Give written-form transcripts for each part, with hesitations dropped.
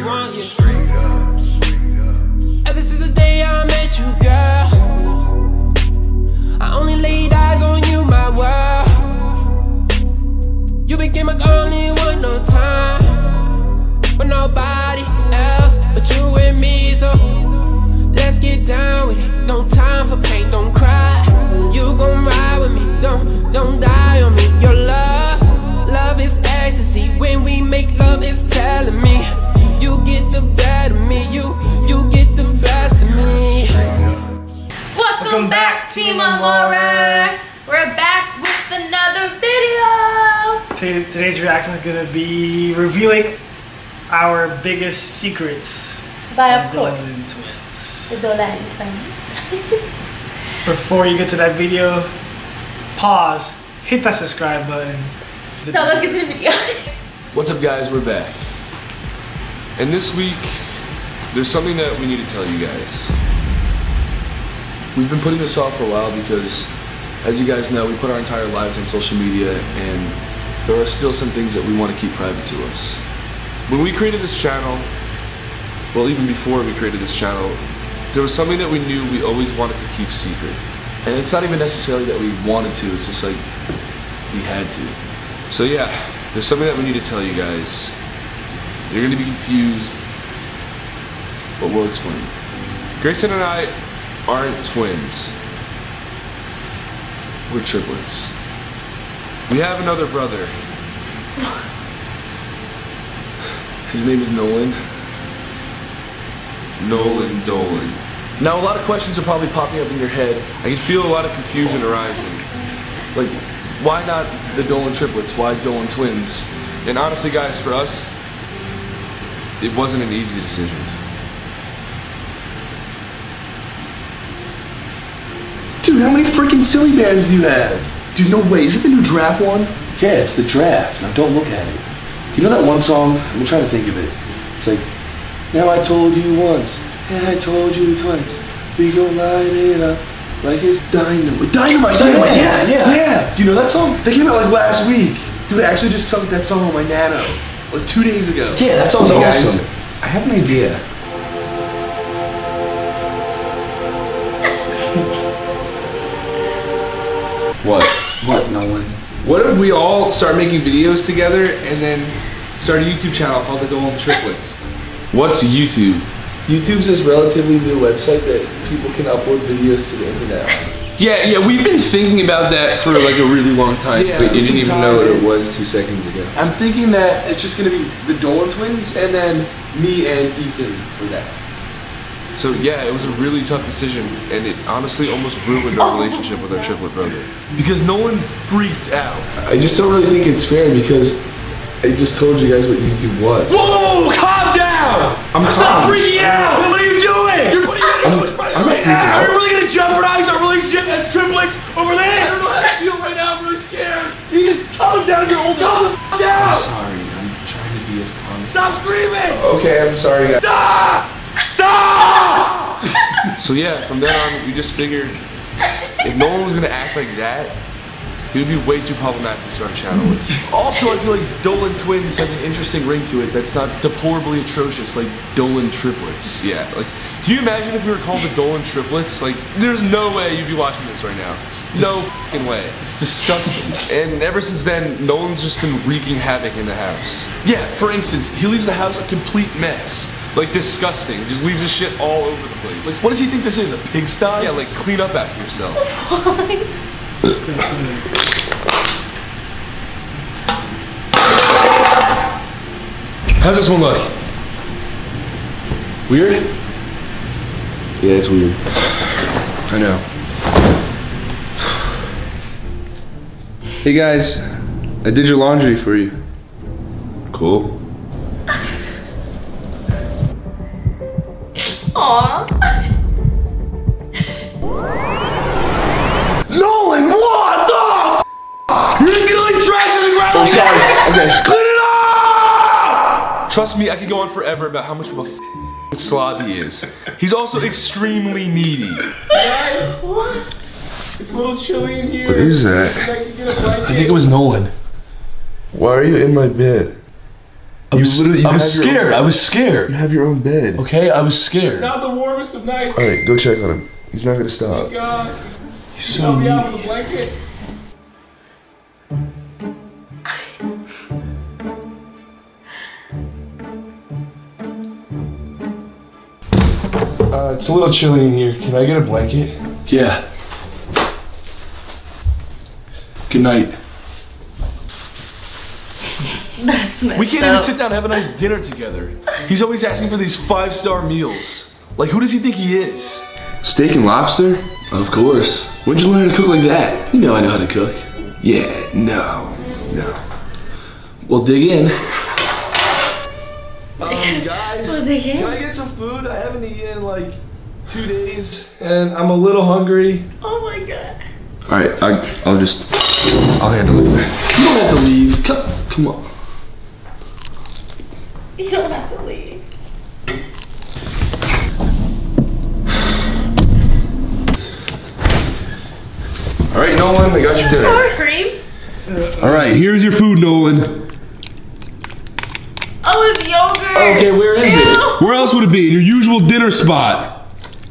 want you. Ever since the day I met you, girl, I only laid eyes on you, my world. You became my only one, no time for nobody else but you and me. So let's get down with it. No time for pain, don't cry. You gon' ride with me, don't die on me. Your love is ecstasy. When we make love, it's telling me you get the better of me, you get the best of me. Welcome back, Team Amore. We're back with another video. Today's reaction is gonna be revealing our biggest secrets. Of course, Dolan Twins. the Dolan Twins. Before you get to that video, pause, hit that subscribe button. So let's get to the video. What's up, guys? We're back. And this week, there's something that we need to tell you guys. We've been putting this off for a while because, as you guys know, we put our entire lives on social media, and there are still some things that we want to keep private to us. When we created this channel, well, even before we created this channel, there was something that we knew we always wanted to keep secret. And it's not even necessarily that we wanted to, it's just like we had to. So yeah, there's something that we need to tell you guys. You're gonna be confused, but we'll explain. Grayson and I aren't twins. We're triplets. We have another brother. His name is Nolan. Nolan Dolan. Now, a lot of questions are probably popping up in your head. I can feel a lot of confusion arising. Like, why not the Dolan triplets? Why Dolan twins? And honestly, guys, for us, it wasn't an easy decision. Dude, how many freaking silly bands do you have? Dude, no way. Is it the new Draft one? Yeah, it's the Draft. Now don't look at it. You know that one song? I'm trying to think of it. It's like, now I told you once, and I told you twice. We gon' light it up like it's dynamite. Dynamite! Yeah. Do you know that song? They came out like last week. Dude, I actually just sung that song on my Nano like 2 days ago. Yeah, that song's awesome. I have an idea. What? What, Nolan? What if we all start making videos together and then start a YouTube channel called the Dolan Triplets? What's YouTube? YouTube's this relatively new website that people can upload videos to the internet. Yeah, we've been thinking about that for like a really long time. Yeah, but you for didn't some even know what time. it was 2 seconds ago. I'm thinking that it's just gonna be the Dolan twins and then me and Ethan for that. So yeah, it was a really tough decision, and it honestly almost ruined our relationship with our triplet brother. Because Nolan freaked out. I just don't really think it's fair because I just told you guys what YouTube was. Whoa, calm down! Stop freaking out! What are you doing? You're putting me in so much pressure right now. Are we really gonna jeopardize our relationship as triplets over this? I don't know how to feel right now. I'm really scared. You can calm down. You're old. Calm the f down. I'm sorry. I'm trying to be as calm as Stop screaming! Okay, I'm sorry guys. Stop! Stop! So yeah, from then on, we just figured if no one was gonna act like that, it would be way too problematic to start a channel with. Also, I feel like Dolan Twins has an interesting ring to it that's not deplorably atrocious like Dolan Triplets. Yeah, like, can you imagine if we were called the Dolan Triplets? Like, there's no way you'd be watching this right now. No f***ing way. It's disgusting. And ever since then, Nolan's just been wreaking havoc in the house. Yeah, for instance, he leaves the house a complete mess. Like, disgusting. Just leaves his shit all over the place. Like, what does he think this is, a pigsty? Yeah, like, clean up after yourself. How's this one look? Weird? Yeah, it's weird. I know. Hey guys, I did your laundry for you. Cool. Aww. Nolan, what the f***? You're just gonna leave trash on the ground like sorry. that? Okay. Clean it up! Trust me, I could go on forever about how much of a slob he is. He's also extremely needy. Guys, what? It's a little chilly in here. What is that? I think it was Nolan. Why are you in my bed? I was scared. I was You scared. have your own bed. Okay, I was scared. Not the warmest of nights. All right, go check on him. He's not gonna stop. God. He's so Me out needy. with a blanket. It's a little chilly in here. Can I get a blanket? Yeah. Good night. That's messed We can't up. even sit down and have a nice dinner together. He's always asking for these 5-star meals. Like, who does he think he is? Steak and lobster? Of course. When'd you learn how to cook like that? You know I know how to cook. Yeah, no. Well, dig in. Guys, Well, they can can. I get some food? I haven't eaten in like 2 days, and I'm a little hungry. Oh my god. All right, I'll handle it. You don't have to leave. Come on. You don't have to leave. All right, Nolan, I got your dinner. Sour cream? All right, here's your food, Nolan. Oh, it's yogurt. Okay, where is Ew. it? Where else would it be? In your usual dinner spot.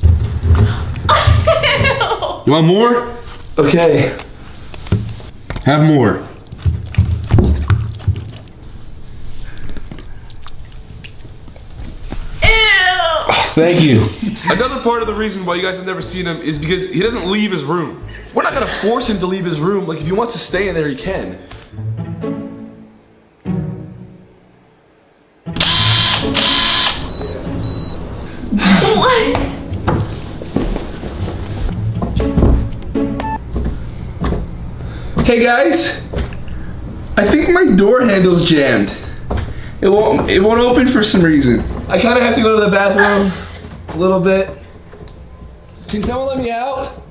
Ew. You want more? Okay. Have more. Ew. Thank you. Another part of the reason why you guys have never seen him is because he doesn't leave his room. We're not gonna force him to leave his room. Like, if he wants to stay in there, he can. What? Hey guys, I think my door handle's jammed. It won't open for some reason. I kind of have to go to the bathroom a little bit. Can someone let me out?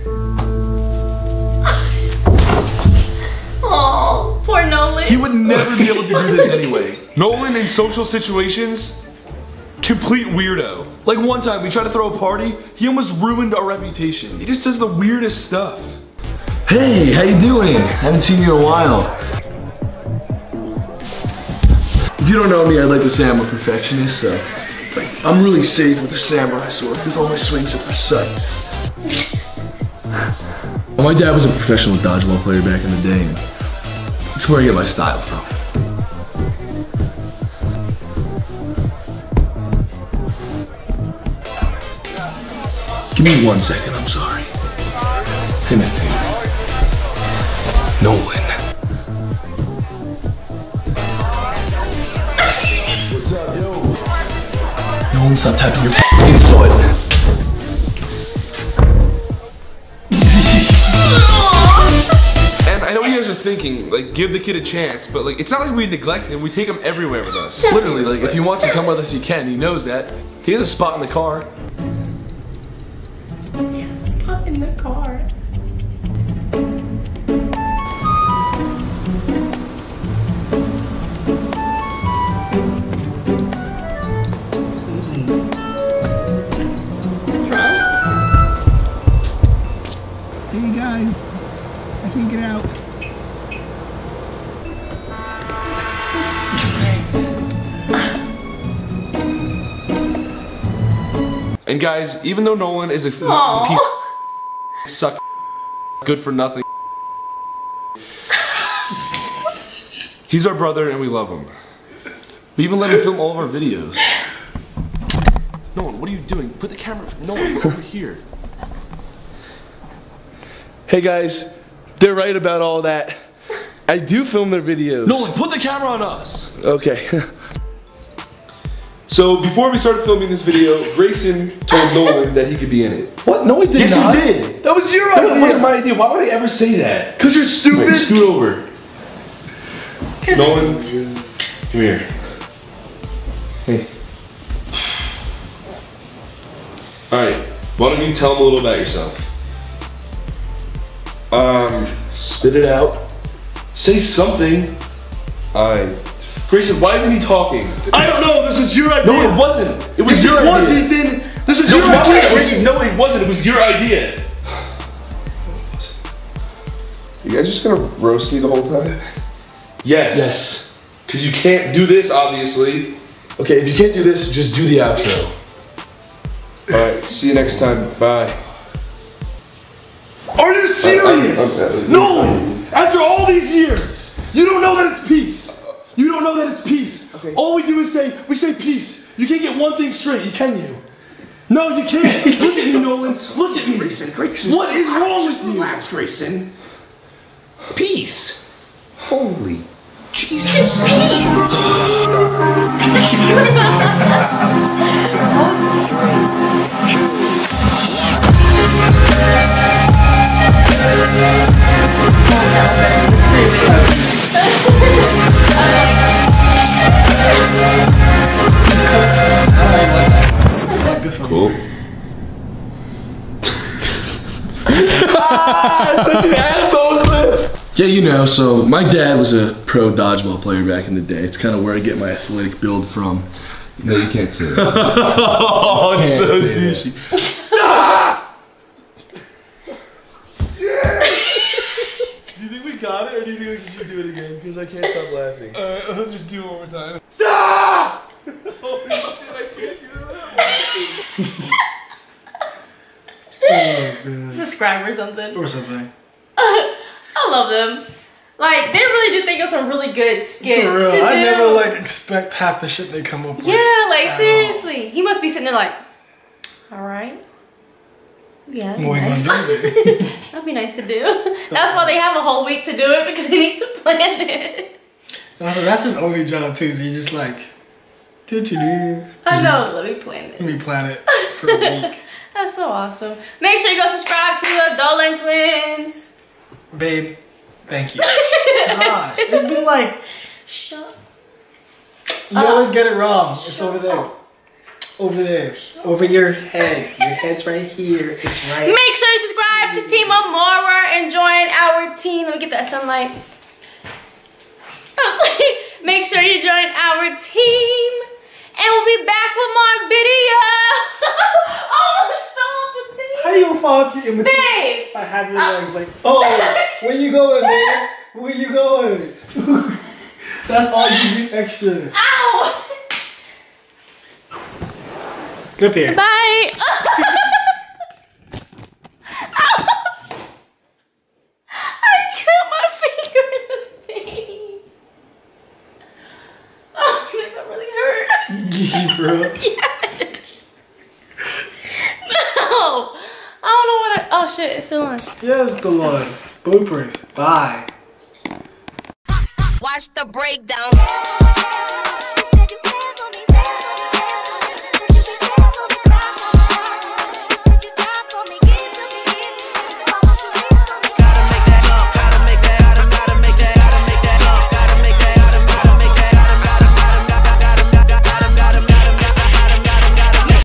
Oh, poor Nolan. He would never be able to do this anyway. Nolan in social situations, complete weirdo. Like one time we tried to throw a party, he almost ruined our reputation. He just does the weirdest stuff. Hey, how you doing? Haven't seen you in a while. If you don't know me, I'd like to say I'm a perfectionist, so I'm really safe with a samurai sword because all my swings are precise. Well, my dad was a professional dodgeball player back in the day, and that's where I get my style from. Give me 1 second, I'm sorry. Hey man. Nolan. What's up, yo? Nolan, stop tapping your f***ing foot. And I know you guys are thinking, like, give the kid a chance, but like, it's not like we neglect him. We take him everywhere with us. Literally, like, if he wants to come with us, he can. He knows that. He has a spot in the car. Spot in the car. Hey guys, I can't get out. And guys, even though Nolan is a Aww. piece of suck, good for nothing, he's our brother and we love him. We even let him film all of our videos. Nolan, what are you doing? Put the camera. Nolan, we're over here. Hey guys, they're right about all that. I do film their videos. Nolan, put the camera on us. Okay. So before we started filming this video, Grayson told Nolan that he could be in it. What? No, I did Yes, not. you did. That was your idea. That wasn't my idea. Why would I ever say that? Because you're stupid. Wait, scoot over. Nolan, come here. Hey. Alright, why don't you tell him a little about yourself? Spit it out. Say something. Grayson, why isn't he talking? I don't know. This was your idea. No, it wasn't. It was If your it was, idea. then this was No, your it wasn't. idea. Grayson, no, it wasn't. It was your idea. You guys just gonna roast me the whole time? Yes. Yes. Because you can't do this, obviously. Okay, if you can't do this, just do the outro. Alright, see you next time. Bye. Are you serious? No! After all these years, you don't know that it's peace. You don't know that it's peace. Okay. All we do is we say peace. You can't get one thing straight, can you? No, you can't. Look at me, Nolan. Look at me. Grayson. What is wrong with you? Relax, Grayson. Peace. Holy Jesus. Cool. Such an asshole clip. Yeah, you know, so my dad was a pro dodgeball player back in the day. It's kind of where I get my athletic build from. No, you can't say that. Oh, it's so douchey. Ah! Yeah. Do you think we got it, or do you think we should do it again? Because I can't stop laughing. Let's just do it one more time. Stop! Holy shit, I can't do that. Subscribe or something. Or something. I love them. Like, they really do think of some really good skits. For real, to I do. never like expect half the shit they come up with. Yeah, like seriously. He must be sitting there like, alright. Yeah, that'd be What are you nice. gonna do? That'd be nice to do. That's why they have a whole week to do it, because they need to plan it. And also, that's his only job too. So you just like, did you do? I know, let me plan Let this. me plan it for a week. That's so awesome. Make sure you go subscribe to the Dolan Twins. Babe, thank you. Gosh, it's been like, Shut you always get it wrong. It's over there. Over there. Over your head. Your head's right here. It's right. Make sure you subscribe to Team Amora and join our team. Let me get that sunlight. Make sure you join our team. And we'll be back with more videos. Almost fell off the thing. How you gonna fall off in between? Babe. If I have your legs like, oh, where you going, man? Where you going? That's all you do extra. Ow. Get up here. Bye. I cut my finger in the thing. Oh, that really hurt. For real? Yes. No. I don't know what oh shit, it's still on. Yes, the Lord. Bloopers. Bye. Watch the breakdown.